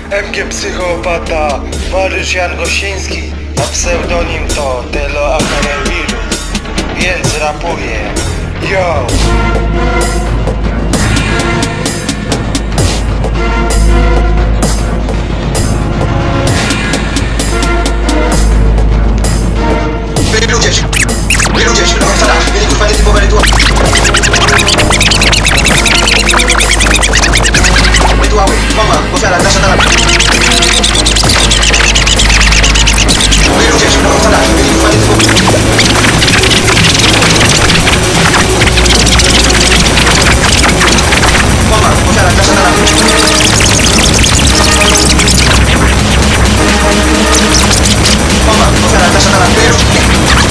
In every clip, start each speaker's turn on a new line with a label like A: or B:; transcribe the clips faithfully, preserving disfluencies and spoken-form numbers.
A: M G Psychopata, Mariusz Jan Gosiński, a pseudonim to Telo Akademwirus, więc rapuję. Yo!
B: Wy ludzie, wy ludzie, świadomość wcale, mieli kurwa nietypowe rytuały. Rytuały, mowa, ofiara, nasza dala. Wy ludzie, świadomość wcale, mieli kurwa nietypowe. Mowa, ofiara, nasza dala. Mowa, ofiara, nasza dala. Wy ludzie.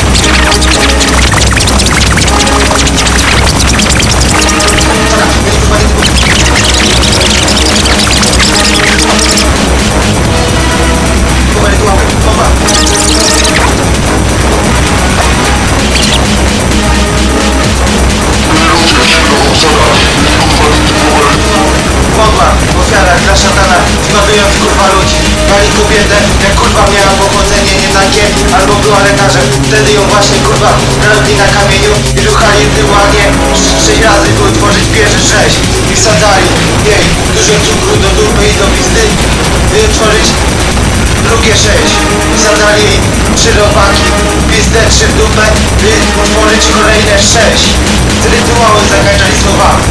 B: Ofiara dla szatana, zbawiając kurwa ludzi. Mali kobietę, jak kurwa miała pochodzenie nie takie, albo była lekarzem. Wtedy ją właśnie kurwa grabli na kamieniu i ruchali w tyłanie. Sześć razy by utworzyć pierwszy sześć i wsadzali jej dużo cukru do dupy i do pizdy i utworzyć drugie sześć. Wsadzali jej trzy robaki, pizdę, trzy w dupę i utworzyć kolejne sześć. Z rytuałem zakończali słowami.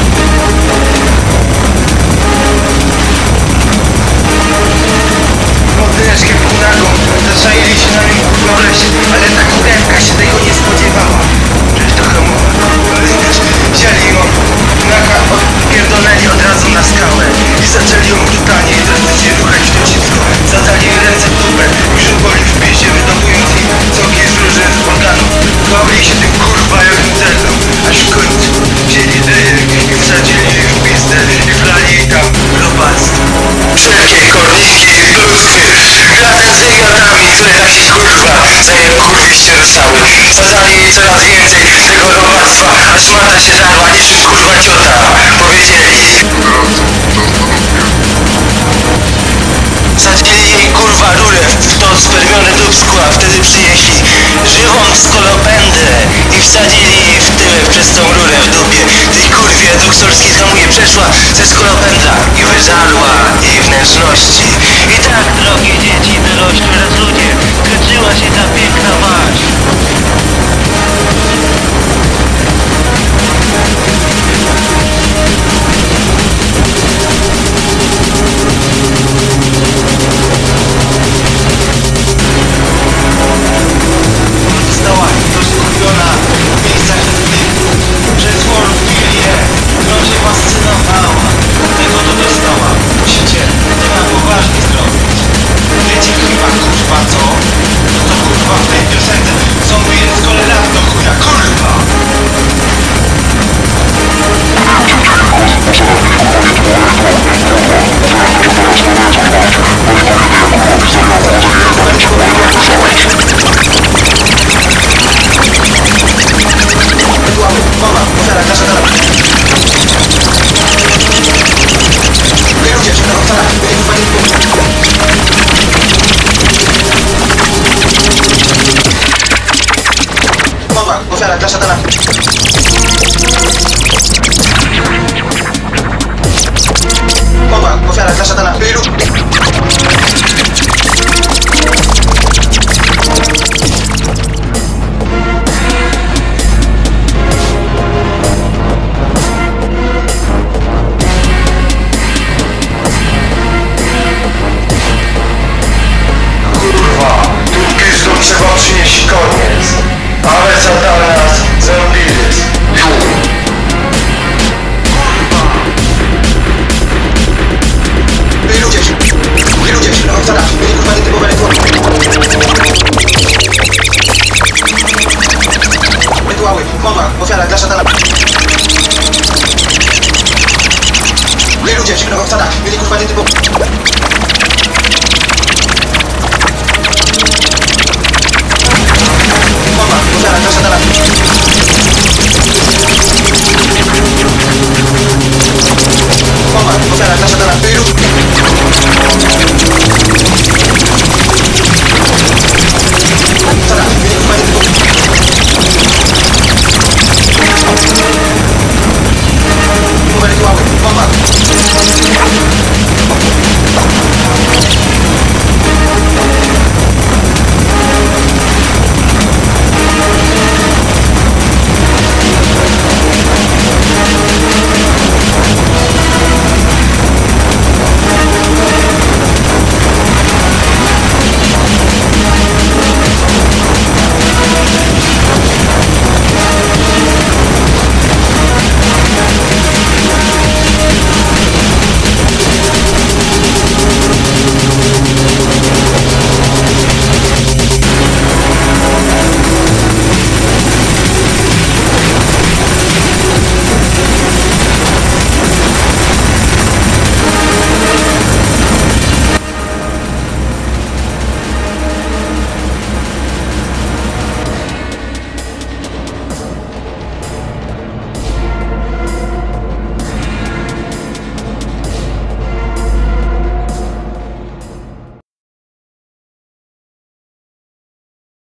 A: Mordeczkę półnagą, zaczaili się na nim kurwa wreszcie, ale ta kurewka się tego nie spodziewała. Przecież to hamowa, ale też wzięli ją, naga odpierdolnęli od razu na skałę i zaczęli ją brutalnie i drastycznie ruchać w to dziecko. Zadali jej ręce w dupę i żuboli w piździe, wydobując im soki z różnych organów. Bawili się tym kurwa jakim celem, aż w końcu wzięli dyjek i wsadzili jej w pizdę i wlali jej tam robactwo. Wszelkie korniki i bluzwy, grane z wymiotami, które tak się kurwa zajem kurwiście dostały. Wsadzali jej coraz więcej tego robactwa, aż mata się darła niczym kurwa ciota. Powiedzieli: wsadzili jej kurwa rurę w to spermione dubsko, a wtedy przynieśli żywą skolopędę i wsadzili jej w tyłek przez tą rurę w dupie. Tej kurwie doktorskiej znowu nie przeszła ze skolopędra i wyżarła jej wnętrzności. I tak, drogie dzieci, dorośli oraz ludzie, skończyła się ta piękna maść. Została rozkurwiona w miejscach tych, że tworów je, którą się fascynowała. Tego to dostała. Musicie to na poważnie zrobić. Wiecie chyba kurwa co? No to kurwa w tej piosence są wyjątkowe lat do chuja. Kurwa! Mowa, ofiara, nasza dala. Wy ludzie, świadomość wcale, mieli kurwa nietypowe. Mowa, ofiara, nasza dala.